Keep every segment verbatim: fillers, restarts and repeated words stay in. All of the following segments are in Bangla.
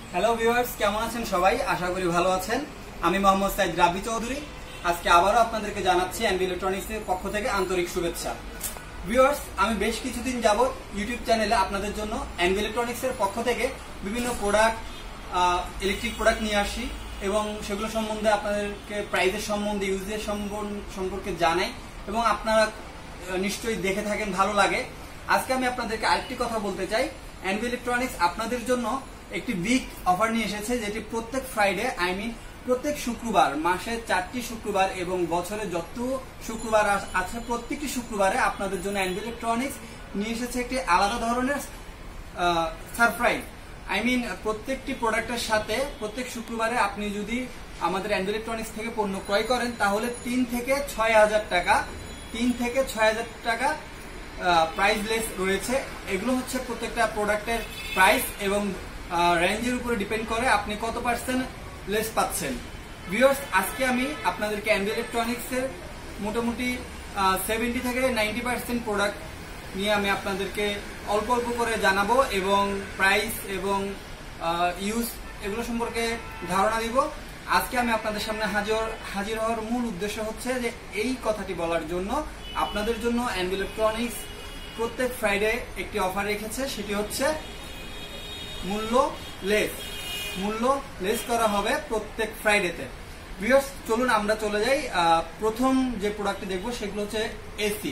হ্যালো ভিউয়ার্স, কেমন আছেন সবাই? আশা করি ভালো আছেন। আমি মোহাম্মদ সাইদ রাবি চৌধুরী। আজকে আবারও আপনাদেরকে জানাচ্ছি এনবি ইলেকট্রনিক্সের পক্ষ থেকে আন্তরিক শুভেচ্ছা। ভিউয়ার্স, আমি বেশ কিছুদিন যাবত ইউটিউব চ্যানেলে আপনাদের জন্য এনবি ইলেকট্রনিক্সের পক্ষ থেকে বিভিন্ন প্রোডাক্ট, ইলেকট্রিক প্রোডাক্ট নিয়ে আসি এবং সেগুলো সম্বন্ধে আপনাদেরকে প্রাইসের সম্বন্ধে, ইউজের সম্পর্কে জানাই এবং আপনারা নিশ্চয়ই দেখে থাকেন, ভালো লাগে। আজকে আমি আপনাদেরকে আরেকটি কথা বলতে চাই। এনবি ইলেকট্রনিক্স আপনাদের জন্য একটি বিগ অফার নিয়ে এসেছে, যেটি প্রত্যেক ফ্রাইডে, আই মিন প্রত্যেক শুক্রবার, মাসে চারটি শুক্রবার এবং বছরে যত শুক্রবার আছে প্রত্যেকটি শুক্রবারে আপনাদের জন্য এনবি ইলেকট্রনিক্স নিয়ে এসেছে একটি আলাদা ধরনের সারপ্রাইজ। আই মিন প্রত্যেকটি প্রোডাক্টের সাথে প্রত্যেক শুক্রবারে আপনি যদি আমাদের এনবি ইলেকট্রনিক্স থেকে পণ্য ক্রয় করেন তাহলে তিন থেকে ছয় হাজার টাকা তিন থেকে ছয় হাজার টাকা প্রাইস লেস রয়েছে। এগুলো হচ্ছে প্রত্যেকটা প্রোডাক্টের প্রাইস এবং রেঞ্জের উপরে ডিপেন্ড করে আপনি কত পার্সেন্ট লেস পাচ্ছেন। ভিউয়ার্স, আজকে আমি আপনাদেরকে এনবি ইলেকট্রনিক্স এর মোটামুটি সেভেন্টি থেকে নাইনটি পার্সেন্ট প্রোডাক্ট নিয়ে আমি আপনাদেরকে অল্প অল্প করে জানাবো এবং প্রাইস এবং ইউজ এগুলো সম্পর্কে ধারণা দিব। আজকে আমি আপনাদের সামনে হাজির হাজির হওয়ার মূল উদ্দেশ্য হচ্ছে যে এই কথাটি বলার জন্য আপনাদের জন্য এনবি ইলেকট্রনিক্স প্রত্যেক ফ্রাইডে একটি অফার রেখেছে, সেটি হচ্ছে মূল্য লেস মূল্য লেস করা হবে প্রত্যেক ফ্রাইডেতে। ভিউয়ার্স, চলুন আমরা চলে যাই। প্রথম যে প্রোডাক্টটি দেখবো সেগুলো হচ্ছে এসি।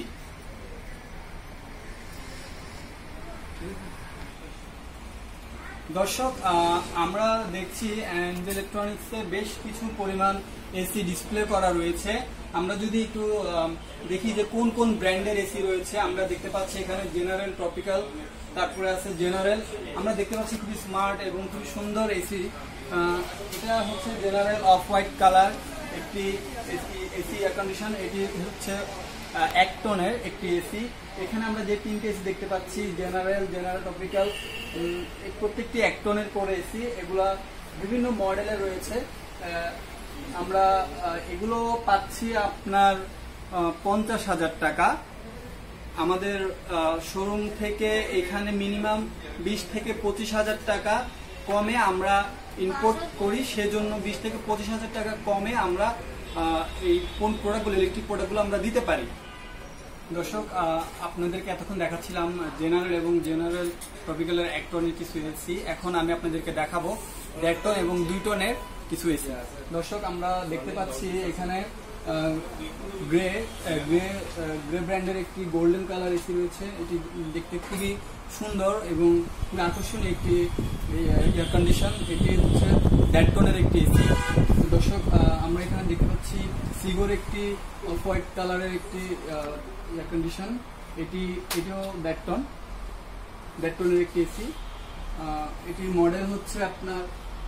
দর্শক, আমরা দেখছি এনবি ইলেকট্রনিক্স এ বেশ কিছু পরিমাণ এসি ডিসপ্লে করা রয়েছে। আমরা যদি একটু দেখি যে কোন কোন ব্র্যান্ডের এসি রয়েছে, আমরা দেখতে পাচ্ছি এখানে জেনারেল, ট্রপিক্যাল, তারপরে আছে জেনারেল। আমরা দেখতে পাচ্ছি খুবই স্মার্ট এবং খুবই সুন্দর এসি। এটা হচ্ছে জেনারেল অফ হোয়াইট কালার একটি এসি এসি এয়ার কন্ডিশন। এটি হচ্ছে এক টনের একটি এসি। এখানে আমরা যে তিনটে এসি দেখতে পাচ্ছি, জেনারেল, জেনারেল, ট্রপিক্যাল, প্রত্যেকটি এক টনের করে এসি। এগুলা বিভিন্ন মডেলের রয়েছে। আমরা এগুলো পাচ্ছি আপনার পঞ্চাশ হাজার টাকা। আমাদের শোরুম থেকে এখানে মিনিমাম বিশ থেকে পঁচিশ হাজার টাকা কমে আমরা ইম্পোর্ট করি, সেজন্য বিশ থেকে পঁচিশ হাজার টাকা কমে আমরা এই কোন প্রোডাক্টগুলো, ইলেকট্রিক প্রোডাক্টগুলো আমরা দিতে পারি। দর্শক, আপনাদেরকে এতক্ষণ দেখাচ্ছিলাম জেনারেল এবং জেনারেল ট্রপিক্যালের এক টনের কিছু এসি। এখন আমি আপনাদেরকে দেখাবো দেড় টন এবং দুই টনের কিছু এসি। দর্শক, আমরা দেখতে পাচ্ছি এখানে গ্রে গ্রে গ্রে ব্র্যান্ডের একটি গোল্ডেন কালার এসি রয়েছে। এটি দেখতে খুবই সুন্দর এবং খুবই আকর্ষণীয় একটি এয়ার কন্ডিশন। এটি হচ্ছে দেড় টনের একটি এসি। দর্শক, আমরা এখানে দেখতে পাচ্ছি সিগোর একটি অফ হোয়াইট কালারের একটি এয়ার কন্ডিশন। এটি এটিও দেড় টন দেড় টনের একটি এসি। এটির মডেল হচ্ছে আপনার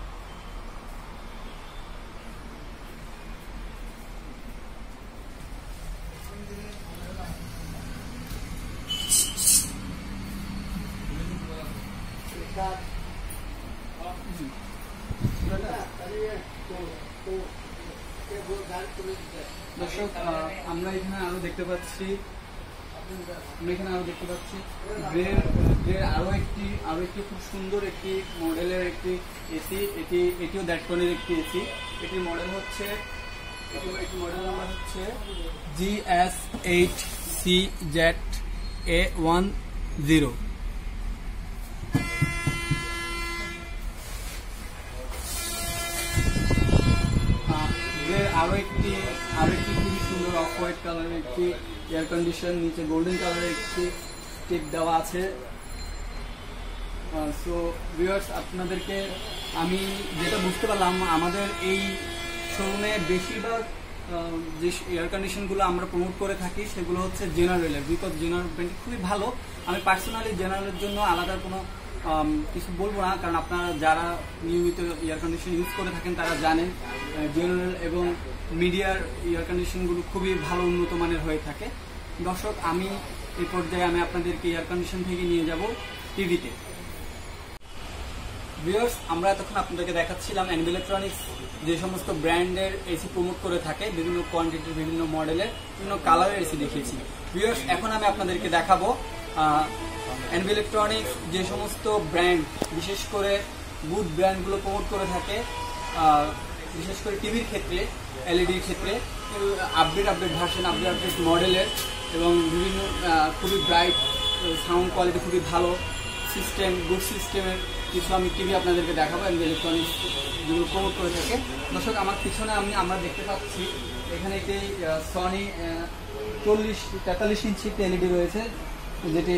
দর্শক, আমরা এখানে আরো দেখতে পাচ্ছি আমরা এখানে আরো দেখতে পাচ্ছি গ্রে গ্রে আরো একটি আরো একটি খুব সুন্দর একটি মডেলের একটি এসি। এটি এটিও দেড় টনের একটি এসি। এটির মডেল হচ্ছে এটি মডেল নাম্বার হচ্ছে G S eight C Z A one zero. আরো একটি আরো একটি খুবই সুন্দর অফ হোয়াইট কালারের একটি এয়ার কন্ডিশন, নিচে গোল্ডেন কালারের একটি টিপ দেওয়া আছে। সো ভিউয়ার্স, আপনাদেরকে আমি যেটা বুঝতে পারলাম, আমাদের এই শোরুমে বেশিরভাগ যে এয়ার কন্ডিশনগুলো আমরা প্রমোট করে থাকি সেগুলো হচ্ছে জেনারেলের, বিকজ জেনারেল ব্র্যান্ড খুবই ভালো। আমি পার্সোনালি জেনারেলের জন্য আলাদা কোনো কিছু বলবো না, কারণ আপনারা যারা নিয়মিত এয়ার কন্ডিশন ইউজ করে থাকেন তারা জানেন জেনারেল এবং মিডিয়ার এয়ার কন্ডিশনগুলো খুবই ভালো, উন্নত মানের হয়ে থাকে। দর্শক, আমি এই পর্যায়ে আমি আপনাদেরকে এয়ার কন্ডিশন থেকে নিয়ে যাব টিভিতে। ভিউয়ার্স, আমরা এতক্ষণ আপনাদেরকে দেখাচ্ছিলাম এনবি ইলেকট্রনিক্স যে সমস্ত ব্র্যান্ডের এসি প্রমোট করে থাকে, বিভিন্ন কোয়ান্টিটির, বিভিন্ন মডেলের, বিভিন্ন কালারের এসি দেখিয়েছি। ভিউয়ার্স, এখন আমি আপনাদেরকে দেখাবো এনবি ইলেকট্রনিক্স যে সমস্ত ব্র্যান্ড, বিশেষ করে গুড ব্র্যান্ডগুলো প্রমোট করে থাকে, বিশেষ করে টিভির ক্ষেত্রে, এলইডির ক্ষেত্রে update update version, update update মডেলের এবং বিভিন্ন খুবই ব্রাইট সাউন্ড কোয়ালিটি, খুবই ভালো সিস্টেম, গুড সিস্টেমের কিছু আমি টিভি আপনাদেরকে দেখাবো এমবি ইলেকট্রনিক্স যেগুলো প্রমোট করে থাকে। দর্শক আমার পিছনে আমি আমরা দেখতে পাচ্ছি এখানে একটি সনি চল্লিশ তেতাল্লিশ ইঞ্চি এলইডি রয়েছে, যেটি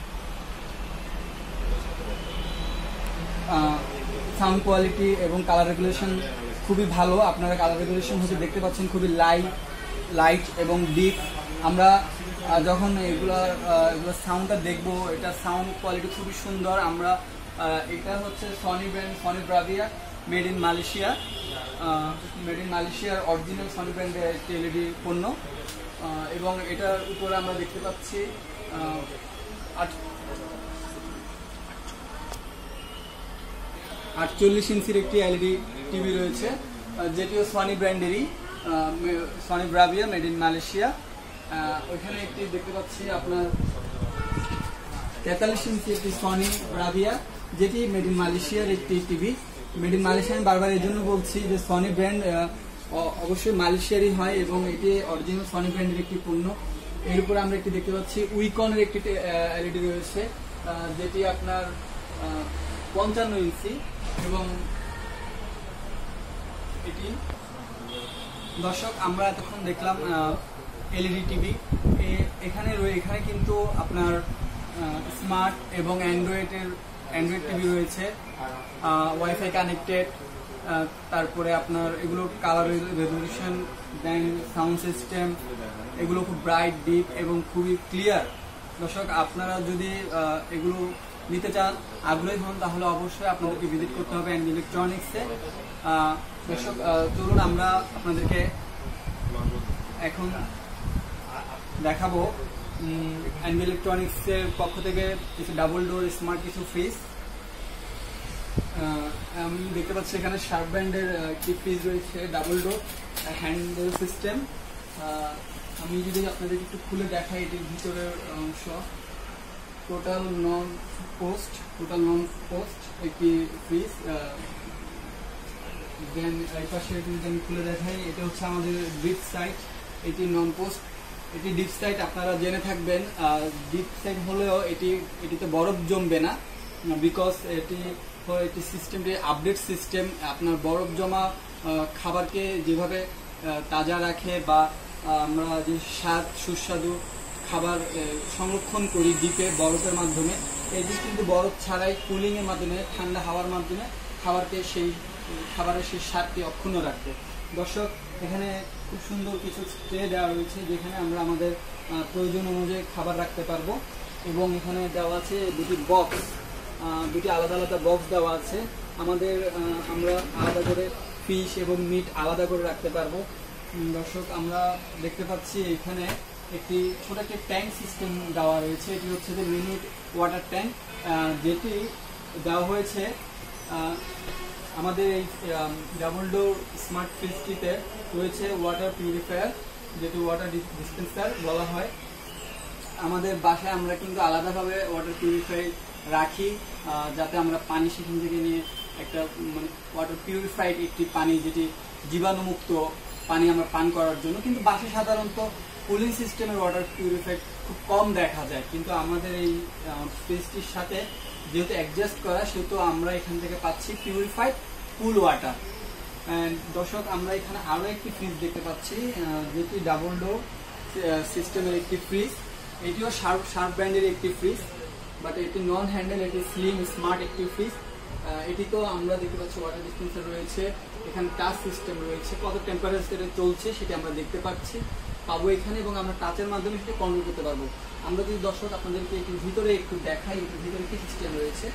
সাউন্ড কোয়ালিটি এবং কালার রেগুলেশন খুবই ভালো। আপনারা কালার রেগুলেশন হচ্ছে দেখতে পাচ্ছেন খুবই লাইট লাইট এবং ডিপ। আমরা যখন এগুলো এগুলো সাউন্ডটা দেখবো, এটা সাউন্ড কোয়ালিটি খুবই সুন্দর। আমরা এটা হচ্ছে Sony brand, Sony Bravia, made in Malaysia, made in মালয়েশিয়ার অরিজিনাল সনি ব্র্যান্ডের একটি এলইডি পণ্য। এবং এটার উপরে আমরা দেখতে পাচ্ছি আটচল্লিশ ইঞ্চির একটি এলইডি টিভি রয়েছে, যেটিও সনি ব্র্যান্ডেরই, Sony Bravia, made in Malaysia. ওইখানে একটি দেখতে পাচ্ছি আপনার তেতাল্লিশ ইঞ্চি একটি সনি ব্রাভিয়া, যেটি মেড ইন মালয়েশিয়ার একটি টিভি। মেড ইন মালয়েশিয়া আমি বারবার এই জন্য বলছি যে সনি ব্র্যান্ড অবশ্যই মালয়েশিয়ারই হয় এবং এটি অরিজিনাল সনি ব্র্যান্ডের একটি পণ্য। এর উপরে আমরা একটি দেখতে পাচ্ছি উইকনের একটি এলইডি রয়েছে, যেটি আপনার পঞ্চান্ন ইঞ্চি এবং এটি দর্শক আমরা এতক্ষণ দেখলাম এলইডি টিভি। এখানে এখানে কিন্তু আপনার স্মার্ট এবং অ্যান্ড্রয়েডের অ্যান্ড্রয়েড টিভি রয়েছে, ওয়াইফাই কানেক্টেড, তারপরে আপনার এগুলো colour resolution, then sound system, এগুলো খুব ব্রাইট, ডিপ এবং খুবই ক্লিয়ার। দর্শক আপনারা যদি এগুলো নিতে চান, আগ্রহী হন, তাহলে অবশ্যই আপনাদেরকে ভিজিট করতে হবে এনবি ইলেকট্রনিক্সে। দর্শক চলুন আমরা আপনাদেরকে এখন দেখাবো এনবি ইলেকট্রনিক্সের পক্ষ থেকে কিছু ডাবল ডোর স্মার্ট কিছু ফ্রিজ। আমি দেখতে পাচ্ছি এখানে শার্প ব্র্যান্ডের একটি ফ্রিজ রয়েছে, ডাবল ডোর হ্যান্ডেল সিস্টেম। আমি যদি আপনাদের একটু খুলে দেখাই এটির ভিতরের অংশ, total non frost total non frost একটি ফ্রিজ। দেন এই পাশে যদি আমি খুলে দেখাই, এটা হচ্ছে আমাদের ডিপ সাইড, এটি নন পোস্ট, এটি ডিপ সাইড। আপনারা জেনে থাকবেন ডিপ সাইড হলেও এটি এটিতে বরফ জমবে না, বিকজ এটি এটি সিস্টেমটি আপডেট সিস্টেম। আপনার বরফ জমা খাবারকে যেভাবে তাজা রাখে বা আমরা যে স্বাদ সুস্বাদু খাবার সংরক্ষণ করি ডিপে বরফের মাধ্যমে, এটি কিন্তু বরফ ছাড়াই কুলিংয়ের মাধ্যমে, ঠান্ডা হাওয়ার মাধ্যমে খাবারকে সেই খাবারের সেই স্বাদটি অক্ষুণ্ণ রাখতে। দর্শক এখানে খুব সুন্দর কিছু ট্রে দেওয়া রয়েছে, যেখানে আমরা আমাদের প্রয়োজন অনুযায়ী খাবার রাখতে পারবো। এবং এখানে দেওয়া আছে দুটি বক্স, দুটি আলাদা আলাদা বক্স দেওয়া আছে। আমাদের আমরা আলাদা করে ফিশ এবং মিট আলাদা করে রাখতে পারবো। দর্শক আমরা দেখতে পাচ্ছি এখানে একটি ছোট একটি ট্যাঙ্ক সিস্টেম দেওয়া রয়েছে, এটি হচ্ছে যে মিনিট ওয়াটার ট্যাঙ্ক, যেটি দেওয়া হয়েছে আমাদের এই ডাবল ডোর স্মার্ট ফ্রিজটিতে রয়েছে ওয়াটার পিউরিফায়ার, যেটি ওয়াটার ডিসপেন্সার বলা হয়। আমাদের বাসায় আমরা কিন্তু আলাদাভাবে ওয়াটার পিউরিফাই রাখি, যাতে আমরা পানি সেখান থেকে নিয়ে একটা মানে ওয়াটার পিউরিফাইড একটি পানি, যেটি জীবাণুমুক্ত পানি আমরা পান করার জন্য। কিন্তু বাসায় সাধারণত কুলিং সিস্টেমের ওয়াটার পিউরিফাইড খুব কম দেখা যায়, কিন্তু আমাদের এই ফ্রিজটির সাথে যেহেতু অ্যাডজাস্ট করা, সেহেতু আমরা এখান থেকে পাচ্ছি পিউরিফাইড কুল ওয়াটার। দর্শক আমরা এখানে আরও একটি ফ্রিজ দেখতে পাচ্ছি, যেটি ডাবল ডোর সিস্টেমের একটি ফ্রিজ। এটিও শার্প শার্প ব্র্যান্ডের একটি ফ্রিজ, বাট এটি নন হ্যান্ডেল, এটি স্লিম স্মার্ট একটি ফ্রিজ। এটি তো আমরা দেখতে পাচ্ছি ওয়াটার ডিসপেন্সার রয়েছে, এখানে টাচ সিস্টেম রয়েছে, কত টেম্পারেচারে চলছে সেটি আমরা দেখতে পাচ্ছি পাবো এখানে, এবং আমরা টাচের মাধ্যমে সেটি কন্ট্রোল করতে পারবো। আমরা যদি দর্শক আপনাদেরকে একটু ভিতরে একটু দেখাই, একটু ভিতরে কি সিস্টেম রয়েছে,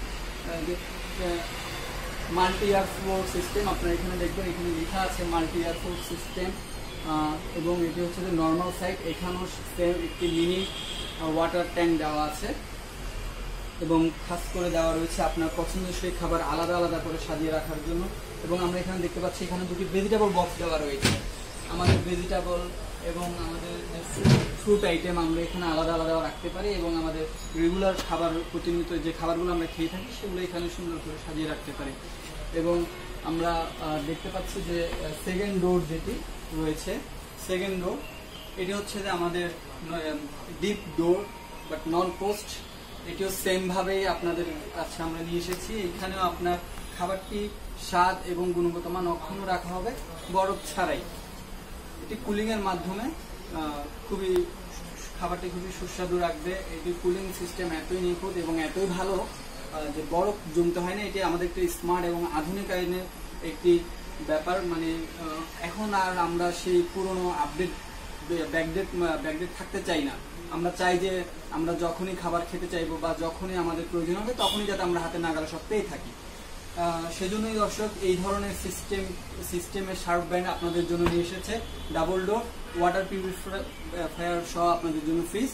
মাল্টি এয়ার ফ্লো সিস্টেম। আপনারা এখানে দেখবেন এখানে লেখা আছে মাল্টি এয়ার ফ্লো সিস্টেম, এবং এটি হচ্ছে যে নর্মাল সাইড। এখানেও সেম একটি মিনি ওয়াটার ট্যাঙ্ক দেওয়া আছে এবং খাস করে দেওয়া রয়েছে আপনার পছন্দসই খাবার আলাদা আলাদা করে সাজিয়ে রাখার জন্য। এবং আমরা এখানে দেখতে পাচ্ছি এখানে দুটি ভেজিটেবল বক্স দেওয়া রয়েছে। আমাদের ভেজিটেবল এবং আমাদের ফ্রুট আইটেম আমরা এখানে আলাদা আলাদা রাখতে পারি, এবং আমাদের রেগুলার খাবার, প্রতিনিয়ত যে খাবারগুলো আমরা খেয়ে থাকি সেগুলো এখানে সুন্দর করে সাজিয়ে রাখতে পারি। এবং আমরা দেখতে পাচ্ছি যে সেকেন্ড ডোর যেটি রয়েছে, সেকেন্ড ডোর এটি হচ্ছে যে আমাদের deep door but non frost. এটিও সেম ভাবেই আপনাদের কাছে আমরা নিয়ে এসেছি। এখানেও আপনার খাবারটি স্বাদ এবং গুণগত মান অক্ষুণ্ণ রাখা হবে বরফ ছাড়াই। এটি কুলিং এর মাধ্যমে খুবই খাবারটি খুবই সুস্বাদু রাখবে। এটি কুলিং সিস্টেম এতই নিখুঁত এবং এতই ভালো যে বরফ জমতে হয় না। এটি আমাদের একটি স্মার্ট এবং আধুনিক আইনের একটি ব্যাপার। মানে এখন আর আমরা সেই পুরনো আপডেট ব্যাকডেট ব্যাকডেট থাকতে চাই না। আমরা চাই যে আমরা যখনই খাবার খেতে চাইবো বা যখনই আমাদের প্রয়োজন হবে তখনই যাতে আমরা হাতে নাগালে সব পেয়ে থাকি। সেজন্যই দর্শক এই ধরনের সিস্টেম সিস্টেমের শার্প ব্র্যান্ড আপনাদের জন্য নিয়ে এসেছে। ডাবল ডোর ওয়াটার পিউরিফায়ার সহ আপনাদের জন্য ফ্রিজ।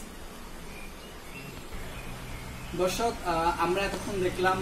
দর্শক আমরা এতক্ষণ দেখলাম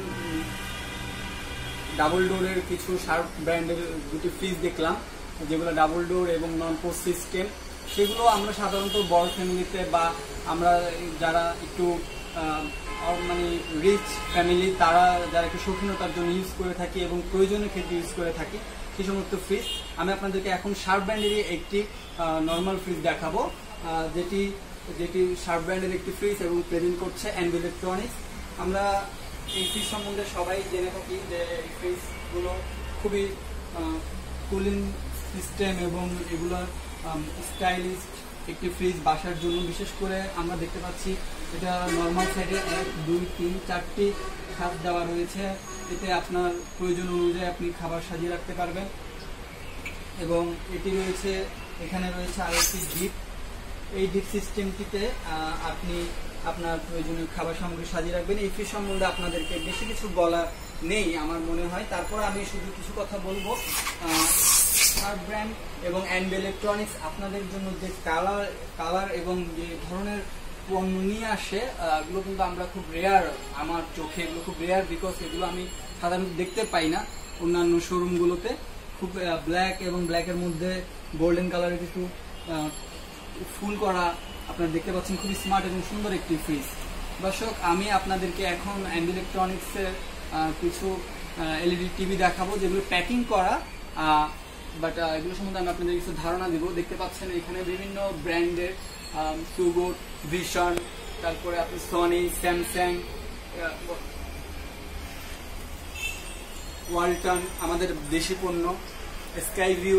ডাবল ডোরের কিছু শার্প ব্র্যান্ডের দুটি ফ্রিজ দেখলাম, যেগুলো ডাবল ডোর এবং নন পোস্ট সিস্টেম। সেগুলো আমরা সাধারণত বড় ফ্যামিলিতে বা আমরা যারা একটু মানে রিচ ফ্যামিলি, তারা যারা একটু শৌখিনতার জন্য ইউজ করে থাকি এবং প্রয়োজনীয় ক্ষেত্রে ইউজ করে থাকি সেই সমস্ত ফ্রিজ। আমি আপনাদেরকে এখন শার্প ব্র্যান্ডেরই একটি নর্মাল ফ্রিজ দেখাবো, যেটি যেটি শার্প ব্র্যান্ডের একটি ফ্রিজ এবং প্রেজেন্ট করছে অ্যানভি ইলেকট্রনিক্স। আমরা এই ফ্রিজ সম্বন্ধে সবাই জেনে থাকি যে এই ফ্রিজগুলো খুবই কুলিং সিস্টেম এবং এগুলোর স্টাইলিশ একটি ফ্রিজ বাসার জন্য। বিশেষ করে আমরা দেখতে পাচ্ছি এটা নর্মাল সাইডে এক দুই তিন চারটি খাপ দেওয়া রয়েছে। এতে আপনার প্রয়োজন অনুযায়ী আপনি খাবার সাজিয়ে রাখতে পারবেন। এবং এটি রয়েছে, এখানে রয়েছে আরেকটি ডিপ। এই ডিপ সিস্টেমটিতে আপনি আপনার প্রয়োজনীয় খাবার সামগ্রী সাজিয়ে রাখবেন। এই ফ্রিজ সম্বন্ধে আপনাদেরকে বেশি কিছু বলা নেই আমার মনে হয়। তারপর আমি শুধু কিছু কথা বলবো। শার্প ব্র্যান্ড এবং অ্যানভি ইলেকট্রনিক্স আপনাদের জন্য যে কালার কালার এবং যে ধরনের পণ্য নিয়ে আসে, এগুলো কিন্তু আমরা খুব রেয়ার, আমার চোখে এগুলো খুব রেয়ার, বিকজ এগুলো আমি সাধারণত দেখতে পাই না অন্যান্য শোরুমগুলোতে। খুব ব্ল্যাক এবং ব্ল্যাকের মধ্যে গোল্ডেন কালারের কিছু ফুল করা আপনারা দেখতে পাচ্ছেন। খুবই স্মার্ট এবং সুন্দর একটি ফ্রিজ। দর্শক আমি আপনাদেরকে এখন অ্যানভি ইলেকট্রনিক্সের কিছু এলইডি টিভি দেখাবো, যেগুলো প্যাকিং করা, বাট এগুলো সম্বন্ধে আমি আপনাদের কিছু ধারণা দিব। দেখতে পাচ্ছেন এখানে বিভিন্ন ব্র্যান্ডের সুগোট, ভিশন, তারপরে আপনি সনি, স্যামসাং, ওয়ালটন, আমাদের দেশি পণ্য, স্কাইভিউ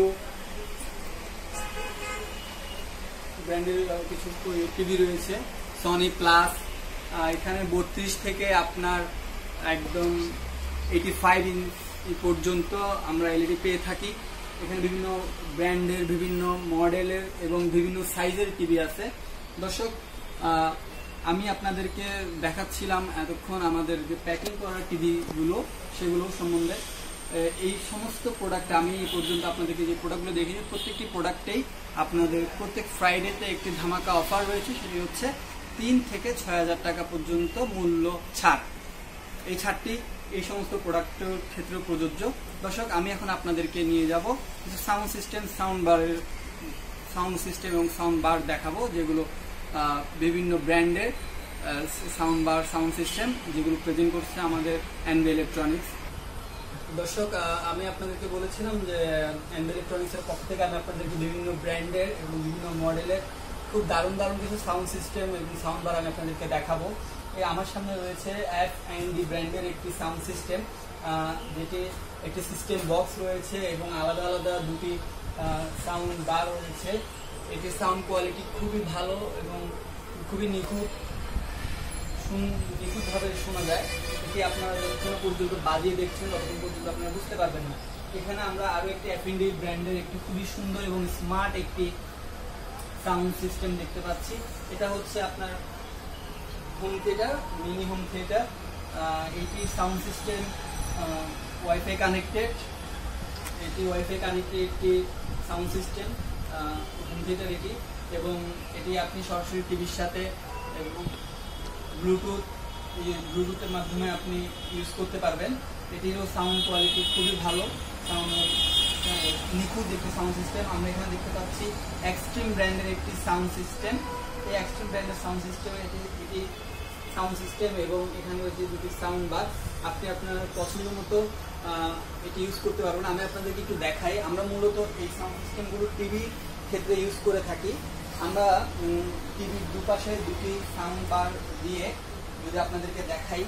ব্র্যান্ডের কিছু টিভি রয়েছে, সনি প্লাস। এখানে বত্রিশ থেকে আপনার একদম এইটি ফাইভ ইঞ্চ পর্যন্ত আমরা এলইডি পেয়ে থাকি। এখানে বিভিন্ন ব্র্যান্ডের, বিভিন্ন মডেলের এবং বিভিন্ন সাইজের টিভি আছে। দর্শক আমি আপনাদেরকে দেখাচ্ছিলাম এতক্ষণ আমাদের যে প্যাকিং করা টিভিগুলো, সেগুলো সম্বন্ধে। এই সমস্ত প্রোডাক্ট আমি এই পর্যন্ত আপনাদেরকে যে প্রোডাক্টগুলো দেখিয়েছি, প্রত্যেকটি প্রোডাক্টেই আপনাদের প্রত্যেক ফ্রাইডেতে একটি ধামাকা অফার রয়েছে। সেটি হচ্ছে তিন থেকে ছয় হাজার টাকা পর্যন্ত মূল্য ছাড়। এই ছাড়টি এই সমস্ত প্রোডাক্টের ক্ষেত্রে প্রযোজ্য। দর্শক আমি এখন আপনাদেরকে নিয়ে যাব কিছু সাউন্ড সিস্টেম, সাউন্ড বারের সাউন্ড সিস্টেম এবং সাউন্ড বার দেখাবো, যেগুলো বিভিন্ন ব্র্যান্ডের সাউন্ড বার, সাউন্ড সিস্টেম, যেগুলো প্রেজেন্ট করছে আমাদের অ্যানভি ইলেকট্রনিক্স। দর্শক আমি আপনাদেরকে বলেছিলাম যে অ্যানভি ইলেকট্রনিক্সের পক্ষ থেকে আমি আপনাদেরকে বিভিন্ন ব্র্যান্ডের এবং বিভিন্ন মডেলের খুব দারুণ দারুণ কিছু সাউন্ড সিস্টেম এবং সাউন্ড বার আমি আপনাদেরকে দেখাবো। এই আমার সামনে রয়েছে এফ অ্যান্ড ডি ব্র্যান্ডের একটি সাউন্ড সিস্টেম, যেটি একটি সিস্টেম বক্স রয়েছে এবং আলাদা আলাদা দুটি সাউন্ড বার রয়েছে। এটির সাউন্ড কোয়ালিটি খুবই ভালো এবং খুবই নিখুঁত নিখুঁতভাবে শোনা যায়। এটি আপনারা যতক্ষণ পর্যন্ত বাজিয়ে দেখছেন ততক্ষণ পর্যন্ত আপনারা বুঝতে পারবেন না। এখানে আমরা আরও একটি এফ অ্যান্ড ডি ব্র্যান্ডের একটি খুবই সুন্দর এবং স্মার্ট একটি সাউন্ড সিস্টেম দেখতে পাচ্ছি। এটা হচ্ছে আপনার home theatre, mini home theatre. এটি সাউন্ড সিস্টেম ওয়াইফাই কানেক্টেড, এটি ওয়াইফাই কানেক্টেড একটি সাউন্ড সিস্টেম হোম থিয়েটার এটি, এবং এটি আপনি সরাসরি টিভির সাথে এবং ব্লুটুথ ব্লুটুথের মাধ্যমে আপনি ইউজ করতে পারবেন। এটিরও সাউন্ড কোয়ালিটি খুবই ভালো, সাউন্ড নিখুঁত একটি সাউন্ড সিস্টেম। আমরা এখানে দেখতে পাচ্ছি এক্সট্রিম ব্র্যান্ডের একটি সাউন্ড সিস্টেম। এই এক্সট্রিম ব্র্যান্ডের সাউন্ড সিস্টেম এটি এটি সাউন্ড সিস্টেম এবং এখানে রয়েছে দুটি সাউন্ড বার। আপনি আপনার পছন্দ মতো এটি ইউজ করতে পারবেন। আমি আপনাদেরকে একটু দেখাই। আমরা মূলত এই সাউন্ড সিস্টেমগুলো টিভি ক্ষেত্রে ইউজ করে থাকি। আমরা টিভির দুপাশে দুটি সাউন্ড বার দিয়ে যদি আপনাদেরকে দেখাই,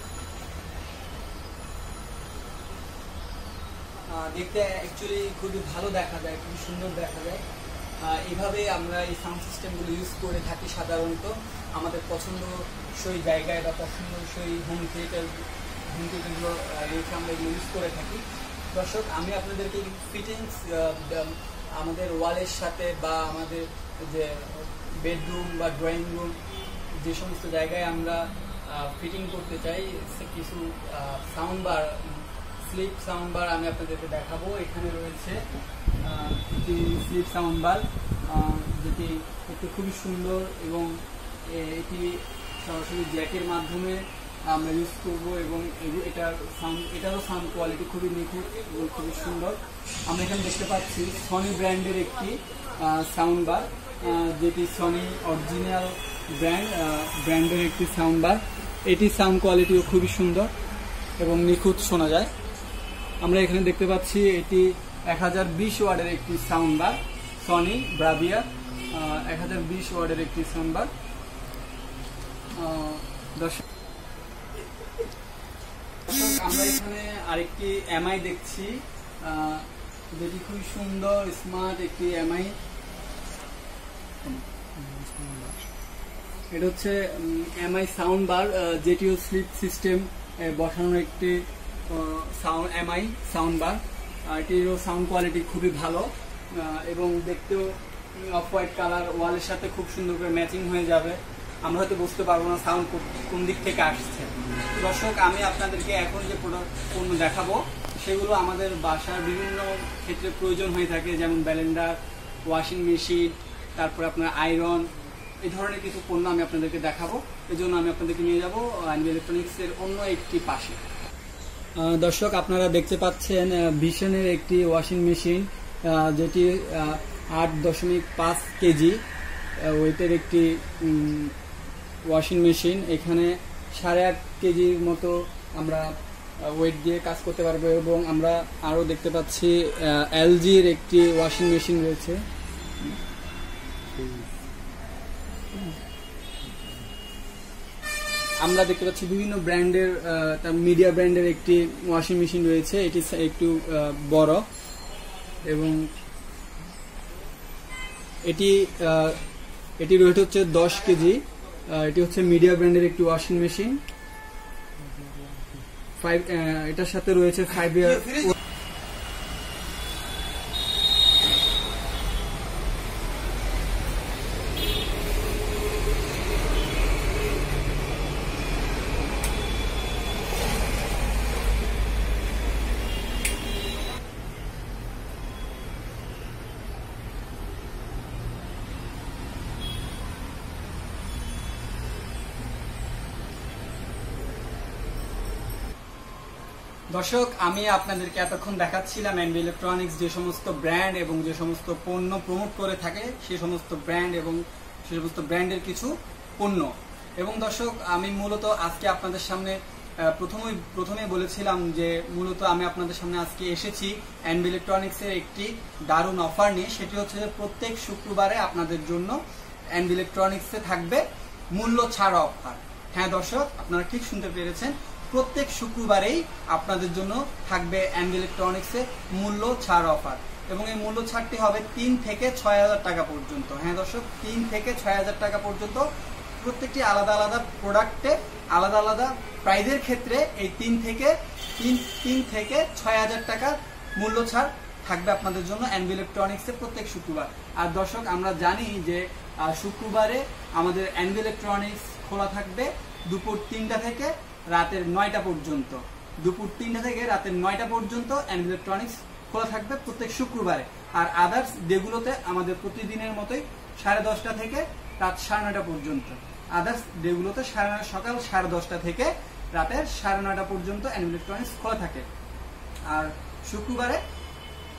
দেখতে অ্যাকচুয়ালি খুবই ভালো দেখা যায়, খুবই সুন্দর দেখা যায়। এইভাবে আমরা এই সাউন্ড সিস্টেমগুলো ইউজ করে থাকি সাধারণত আমাদের পছন্দসই জায়গায় বা পছন্দসই হোম থিয়েটার হোম থিয়েটারগুলো রেখে আমরা এগুলো ইউজ করে থাকি। দর্শক, আমি আপনাদেরকে ফিটিংস আমাদের ওয়ালের সাথে বা আমাদের যে বেডরুম বা ড্রয়িং রুম যে সমস্ত জায়গায় আমরা ফিটিং করতে চাই কিছু sound bar, slip sound bar আমি আপনাদেরকে দেখাবো। এখানে রয়েছে একটি স্লিপ সাউন্ড বার, যেটি একটি খুবই সুন্দর এবং এটি সরাসরি জ্যাকের মাধ্যমে আমরা ইউজ করবো এবং এটার সাউন্ড এটারও সাউন্ড কোয়ালিটি খুবই নিখুঁত এবং খুবই সুন্দর। আমরা এখানে দেখতে পাচ্ছি সনি ব্র্যান্ডের একটি সাউন্ড বার, যেটি সনি অরিজিনাল ব্র্যান্ড ব্র্যান্ডের একটি সাউন্ড বার। এটি সাউন্ড কোয়ালিটিও খুবই সুন্দর এবং নিখুঁত শোনা যায়। আমরা এখানে দেখতে পাচ্ছি এটি এক হাজার বিশ ওয়ার্ডের একটি সাউন্ড বার, সনি ব্রাভিয়া এক হাজার বিশ ওয়ার্ডের একটি সাউন্ড বার। দর্শক, আমরা এখানে আরেকটি এমআই দেখছি, যেটি খুব সুন্দর স্মার্ট একটি এমআই। এটা হচ্ছে এমআই সাউন্ড বার, যেটিও স্লিপ সিস্টেম বসানোর একটি সাউন্ড এমআই সাউন্ড বার। এটিরও সাউন্ড কোয়ালিটি খুবই ভালো এবং দেখতেও অফ হোয়াইট কালার ওয়ালের সাথে খুব সুন্দর করে ম্যাচিং হয়ে যাবে। আমরা হয়তো বুঝতে পারবো না সাউন্ড কোন দিক থেকে আসছে। দর্শক, আমি আপনাদেরকে এখন যে পণ্য দেখাবো সেগুলো আমাদের বাসার বিভিন্ন ক্ষেত্রে প্রয়োজন হয়ে থাকে, যেমন ব্লেন্ডার, ওয়াশিং মেশিন, তারপর আপনার আয়রন, এই ধরনের কিছু পণ্য আমি আপনাদেরকে দেখাবো। এই জন্য আমি আপনাদেরকে নিয়ে যাবো এনবি ইলেকট্রনিক্সের অন্য একটি পাশে। দর্শক, আপনারা দেখতে পাচ্ছেন ভিশনের একটি ওয়াশিং মেশিন, যেটি আট দশমিক পাঁচ কেজি ওয়েটের একটি ওয়াশিং মেশিন। এখানে সাড়ে আট কেজির মতো আমরা ওয়েট দিয়ে কাজ করতে পারবো এবং আমরা আরও দেখতে পাচ্ছি এলজির একটি ওয়াশিং মেশিন রয়েছে। আমরা দেখতে পাচ্ছি বিভিন্ন ব্র্যান্ডের, মিডিয়া ব্র্যান্ডের একটি ওয়াশিং মেশিন রয়েছে, এটি একটু বড় এবং এটি এটির ওয়েট হচ্ছে দশ কেজি। এটি হচ্ছে মিডিয়া ব্র্যান্ডের একটি ওয়াশিং মেশিন। ফাইভ এটার সাথে রয়েছে ফাইভ ইয়ার। দর্শক, আমি আপনাদেরকে এতক্ষণ দেখাচ্ছিলাম এনবি ইলেকট্রনিক্স যে সমস্ত ব্র্যান্ড এবং যে সমস্ত পণ্য প্রমোট করে থাকে সেই সমস্ত ব্র্যান্ড এবং সেই সমস্ত ব্র্যান্ডের কিছু পণ্য। এবং দর্শক, আমি মূলত আজকে আপনাদের সামনে প্রথমে প্রথমে বলেছিলাম যে মূলত আমি আপনাদের সামনে আজকে এসেছি এনবি ইলেকট্রনিক্সের একটি দারুণ অফার নিয়ে। সেটি হচ্ছে যে প্রত্যেক শুক্রবারে আপনাদের জন্য এনবি ইলেকট্রনিক্সে থাকবে মূল্য ছাড় অফার। হ্যাঁ দর্শক, আপনারা ঠিক শুনতে পেরেছেন, প্রত্যেক শুক্রবারেই আপনাদের জন্য থাকবে এনবি ইলেকট্রনিক্সে মূল্য ছাড় অফার এবং এই মূল্য ছাড়টি হবে তিন থেকে ছয় হাজার টাকা পর্যন্ত। হ্যাঁ দর্শক, তিন থেকে ছয় হাজার টাকা পর্যন্ত প্রত্যেকটি আলাদা আলাদা প্রোডাক্টে আলাদা আলাদা প্রাইজের ক্ষেত্রে এই তিন থেকে তিন তিন থেকে ছয় হাজার টাকার মূল্য ছাড় থাকবে আপনাদের জন্য এনবি ইলেকট্রনিক্সে প্রত্যেক শুক্রবার। আর দর্শক, আমরা জানি যে শুক্রবারে আমাদের এনবি ইলেকট্রনিক্স খোলা থাকবে দুপুর তিনটা থেকে রাতের নয়টা পর্যন্ত। দুপুর তিনটা থেকে রাতের নয়টা পর্যন্ত এনবি ইলেকট্রনিক্স খোলা থাকবে প্রত্যেক শুক্রবারে। আর আদার্স ডেগুলোতে আমাদের প্রতিদিনের মতোই সাড়ে দশটা থেকে রাত সাড়ে নয়টা পর্যন্ত। আদার্স ডেগুলোতে সাড়ে সকাল সাড়ে দশটা থেকে রাতের সাড়ে নয়টা পর্যন্ত এনবি ইলেকট্রনিক্স খোলা থাকে। আর শুক্রবারে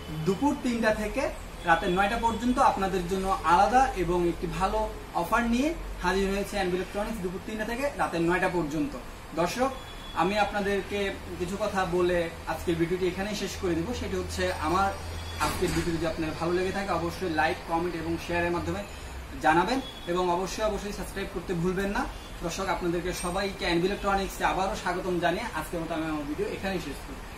দুপুর তিনটা থেকে রাতের নয়টা পর্যন্ত আপনাদের জন্য আলাদা এবং একটি ভালো অফার নিয়ে হাজির হয়েছে অ্যানভিল ইলেকট্রনিক্স দুপুর তিনটা থেকে রাতের নয়টা পর্যন্ত। দর্শক, আমি আপনাদেরকে কিছু কথা বলে আজকের ভিডিওটি এখানেই শেষ করে দিব। সেটি হচ্ছে, আমার আজকের ভিডিও যদি আপনার ভালো লেগে থাকে অবশ্যই লাইক, কমেন্ট এবং শেয়ারের মাধ্যমে জানাবেন এবং অবশ্যই অবশ্যই সাবস্ক্রাইব করতে ভুলবেন না। দর্শক, আপনাদেরকে সবাইকে অ্যানভিল ইলেকট্রনিক্সে আবারও স্বাগতম জানিয়ে আজকের মতো আমি আমার ভিডিও এখানেই শেষ করি।